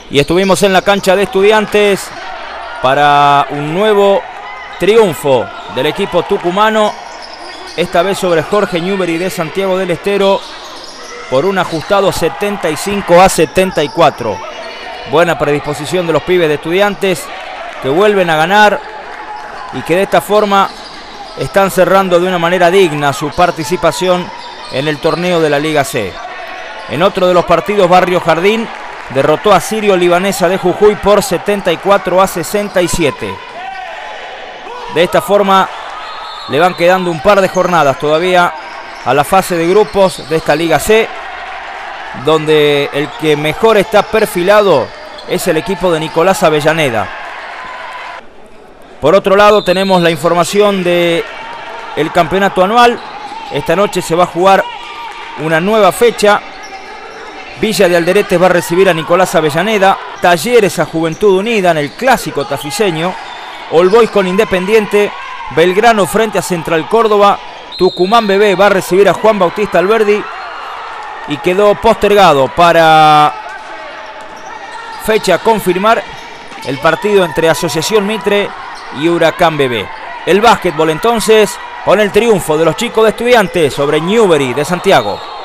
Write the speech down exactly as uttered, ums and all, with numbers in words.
Y estuvimos en la cancha de Estudiantes para un nuevo triunfo del equipo tucumano, esta vez sobre Jorge Newbery de Santiago del Estero por un ajustado setenta y cinco a setenta y cuatro. Buena predisposición de los pibes de Estudiantes, que vuelven a ganar y que de esta forma están cerrando de una manera digna su participación en el torneo de la Liga C. En otro de los partidos, Barrio Jardín derrotó a Sirio Libanesa de Jujuy por setenta y cuatro a sesenta y siete. De esta forma le van quedando un par de jornadas todavía a la fase de grupos de esta Liga C, donde el que mejor está perfilado es el equipo de Nicolás Avellaneda. Por otro lado, tenemos la información del campeonato anual. Esta noche se va a jugar una nueva fecha. Villa de Alderetes va a recibir a Nicolás Avellaneda, Talleres a Juventud Unida en el clásico tafiseño, All Boys con Independiente, Belgrano frente a Central Córdoba, Tucumán B B va a recibir a Juan Bautista Alberdi y quedó postergado para fecha a confirmar el partido entre Asociación Mitre y Huracán B B. El básquetbol entonces con el triunfo de los chicos de Estudiantes sobre Newbery de Santiago.